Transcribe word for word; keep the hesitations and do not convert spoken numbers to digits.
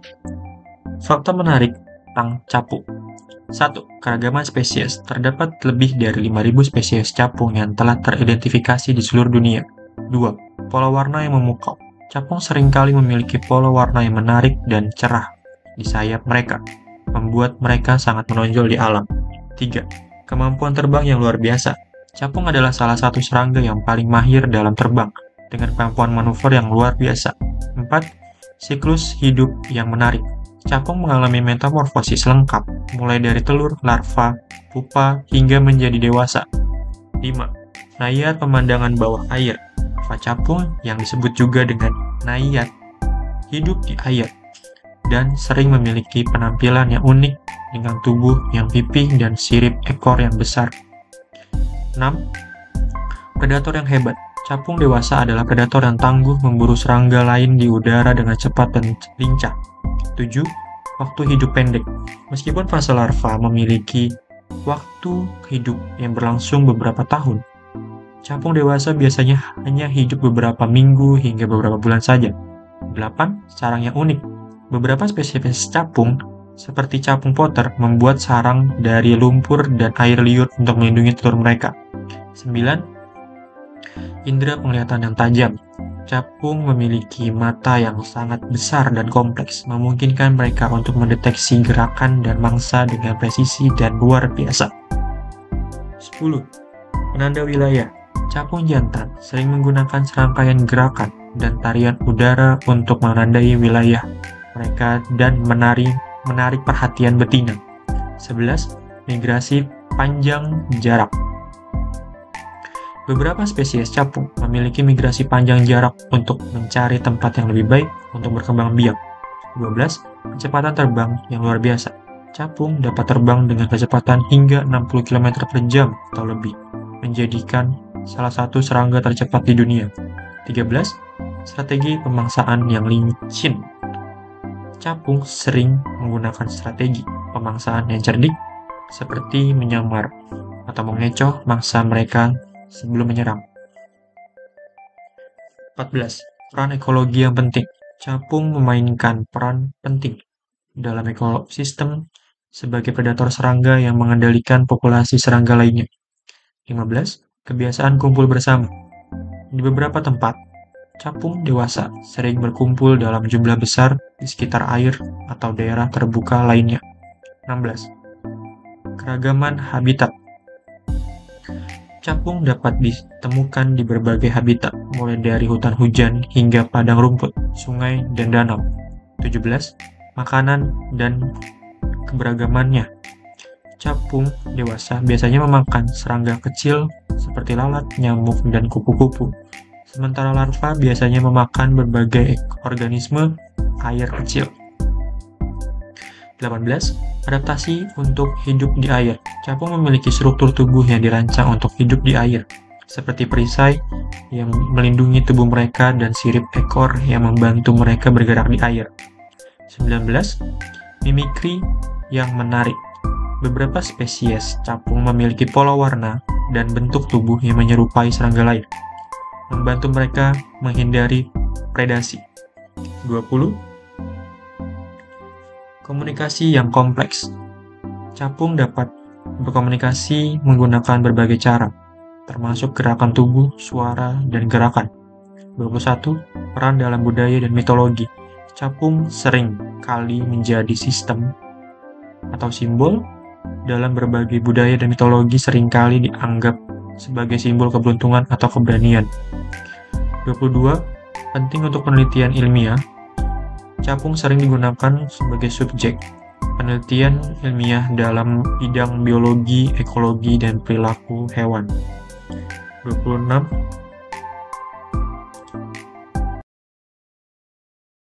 Fakta menarik tentang capung. satu. Keragaman spesies. Terdapat lebih dari lima ribu spesies capung yang telah teridentifikasi di seluruh dunia. dua. Pola warna yang memukau. Capung seringkali memiliki pola warna yang menarik dan cerah di sayap mereka, membuat mereka sangat menonjol di alam. tiga. Kemampuan terbang yang luar biasa. Capung adalah salah satu serangga yang paling mahir dalam terbang, dengan kemampuan manuver yang luar biasa. empat. Siklus hidup yang menarik. Capung mengalami metamorfosis lengkap, mulai dari telur, larva, pupa, hingga menjadi dewasa. lima. Naiad pemandangan bawah air. Larva capung yang disebut juga dengan naiad hidup di air dan sering memiliki penampilan yang unik dengan tubuh yang pipih dan sirip ekor yang besar. enam. Predator yang hebat. Capung dewasa adalah predator yang tangguh memburu serangga lain di udara dengan cepat dan lincah. tujuh. Waktu hidup pendek. Meskipun fase larva memiliki waktu hidup yang berlangsung beberapa tahun, capung dewasa biasanya hanya hidup beberapa minggu hingga beberapa bulan saja. delapan. Sarang yang unik. Beberapa spesies capung, seperti capung Potter, membuat sarang dari lumpur dan air liur untuk melindungi telur mereka. sembilan. Indera penglihatan yang tajam. Capung memiliki mata yang sangat besar dan kompleks, memungkinkan mereka untuk mendeteksi gerakan dan mangsa dengan presisi dan luar biasa. sepuluh. Penanda wilayah. Capung jantan sering menggunakan serangkaian gerakan dan tarian udara untuk menandai wilayah mereka dan menari, menarik perhatian betina. sebelas. Migrasi panjang jarak. Beberapa spesies capung memiliki migrasi panjang jarak untuk mencari tempat yang lebih baik untuk berkembang biak. dua belas. Kecepatan terbang yang luar biasa. Capung dapat terbang dengan kecepatan hingga enam puluh kilometer per jam atau lebih, menjadikan salah satu serangga tercepat di dunia. tiga belas. Strategi pemangsaan yang licin. Capung sering menggunakan strategi pemangsaan yang cerdik, seperti menyamar atau mengecoh mangsa mereka sebelum menyerang. empat belas. Peran ekologi yang penting. Capung memainkan peran penting dalam ekosistem sebagai predator serangga yang mengendalikan populasi serangga lainnya. lima belas. Kebiasaan kumpul bersama. Di beberapa tempat, capung dewasa sering berkumpul dalam jumlah besar di sekitar air atau daerah terbuka lainnya. enam belas. Keragaman habitat. Capung dapat ditemukan di berbagai habitat, mulai dari hutan hujan hingga padang rumput, sungai, dan danau. tujuh belas. Makanan dan keberagamannya. Capung dewasa biasanya memakan serangga kecil seperti lalat, nyamuk, dan kupu-kupu. Sementara larva biasanya memakan berbagai organisme air kecil. delapan belas. Adaptasi untuk hidup di air. Capung memiliki struktur tubuh yang dirancang untuk hidup di air, seperti perisai yang melindungi tubuh mereka dan sirip ekor yang membantu mereka bergerak di air. sembilan belas. Mimikri yang menarik. Beberapa spesies capung memiliki pola warna dan bentuk tubuh yang menyerupai serangga lain, membantu mereka menghindari predasi. dua puluh. Komunikasi yang kompleks. Capung dapat berkomunikasi menggunakan berbagai cara, termasuk gerakan tubuh, suara, dan gerakan. dua puluh satu. Peran dalam budaya dan mitologi. Capung sering kali menjadi sistem atau simbol dalam berbagai budaya dan mitologi, seringkali dianggap sebagai simbol keberuntungan atau keberanian. dua puluh dua. Penting untuk penelitian ilmiah. Capung sering digunakan sebagai subjek penelitian ilmiah dalam bidang biologi, ekologi, dan perilaku hewan. dua puluh enam.